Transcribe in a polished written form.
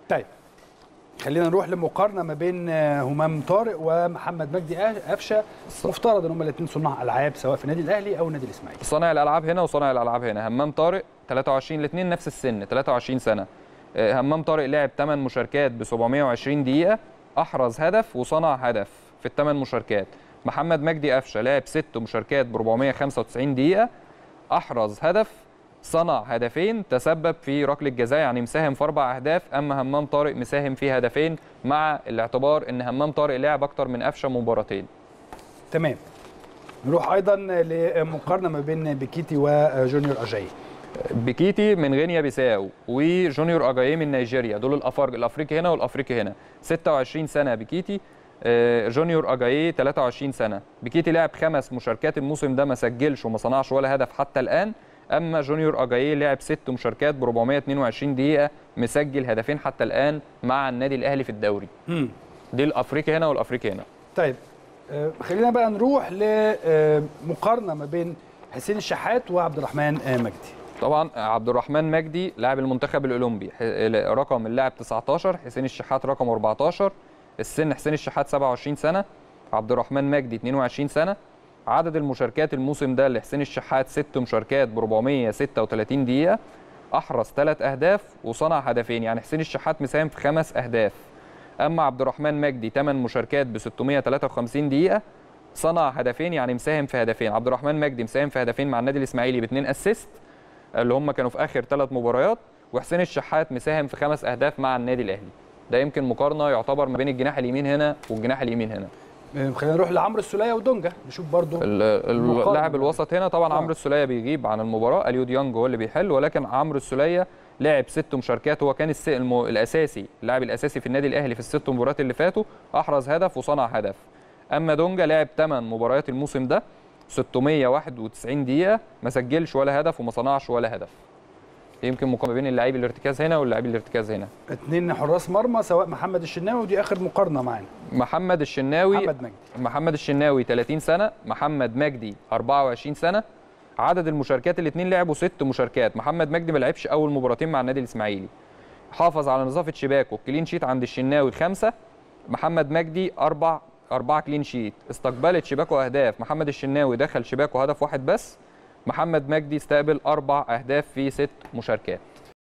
طيب خلينا نروح لمقارنه ما بين همام طارق ومحمد مجدي قفشه. مفترض ان هم الاثنين صناع العاب سواء في النادي الاهلي او النادي الاسماعيلي. صانع الالعاب هنا وصانع الالعاب هنا. همام طارق 23، الاثنين نفس السن 23 سنه. همام طارق لعب 8 مشاركات ب 720 دقيقه، احرز هدف وصنع هدف في ال8 مشاركات. محمد مجدي قفشه لعب 6 مشاركات ب 495 دقيقه، احرز هدف، صنع هدفين، تسبب في ركله جزاء، يعني مساهم في 4 اهداف. اما همام طارق مساهم في هدفين، مع الاعتبار ان همام طارق لعب اكتر من قفشه مباراتين. تمام. نروح ايضا لمقارنه ما بين بيكيتي وجونيور اجاي. بيكيتي من غينيا بيساو وجونيور اجاي من نيجيريا، دول الافريقي هنا والافريقي هنا. 26 سنه بيكيتي، جونيور اجاي 23 سنه. بيكيتي لعب 5 مشاركات الموسم ده، ما سجلش وما صنعش ولا هدف حتى الان. اما جونيور اجاي لعب 6 مشاركات ب 422 دقيقه، مسجل هدفين حتى الان مع النادي الاهلي في الدوري. دي الافريقي هنا والافريقي هنا. طيب خلينا بقى نروح لمقارنه ما بين حسين الشحات وعبد الرحمن مجدي. طبعا عبد الرحمن مجدي لاعب المنتخب الاولمبي، رقم اللاعب 19، حسين الشحات رقم 14. السن حسين الشحات 27 سنه، عبد الرحمن مجدي 22 سنه. عدد المشاركات الموسم ده لحسين الشحات 6 مشاركات ب 436 دقيقه، احرز 3 اهداف وصنع هدفين، يعني حسين الشحات مساهم في 5 اهداف. اما عبد الرحمن مجدي 8 مشاركات ب 653 دقيقه، صنع هدفين، يعني مساهم في هدفين. عبد الرحمن مجدي مساهم في هدفين مع النادي الاسماعيلي ب2 اسيست اللي هم كانوا في اخر 3 مباريات، وحسين الشحات مساهم في 5 اهداف مع النادي الاهلي. ده يمكن مقارنه يعتبر ما بين الجناح اليمين هنا والجناح اليمين هنا. خلينا نروح لعمرو السوليه ودونجا نشوف برضو اللاعب الوسط هنا. طبعا عمرو السوليه بيغيب عن المباراه، اليو ديانج هو اللي بيحل، ولكن عمرو السوليه لعب 6 مشاركات، هو كان الاساسي، اللاعب الاساسي في النادي الاهلي في ال6 مباريات اللي فاتوا، احرز هدف وصنع هدف. اما دونجا لعب 8 مباريات الموسم ده 691 دقيقه، ما سجلش ولا هدف وما صنعش ولا هدف. يمكن مقارنه بين اللاعبي الارتكاز هنا واللاعبي الارتكاز هنا. 2 حراس مرمى سواء محمد الشناوي، ودي اخر مقارنه معانا. محمد الشناوي 30 سنه، محمد مجدي 24 سنه. عدد المشاركات الاثنين لعبوا 6 مشاركات. محمد مجدي ما لعبش اول مباراتين مع النادي الاسماعيلي، حافظ على نظافه شباكه. كلين شيت عند الشناوي 5، محمد مجدي 4 كلين شيت. استقبلت شباكه اهداف، محمد الشناوي دخل شباكه هدف واحد بس، محمد مجدي استقبل 4 اهداف في 6 مشاركات.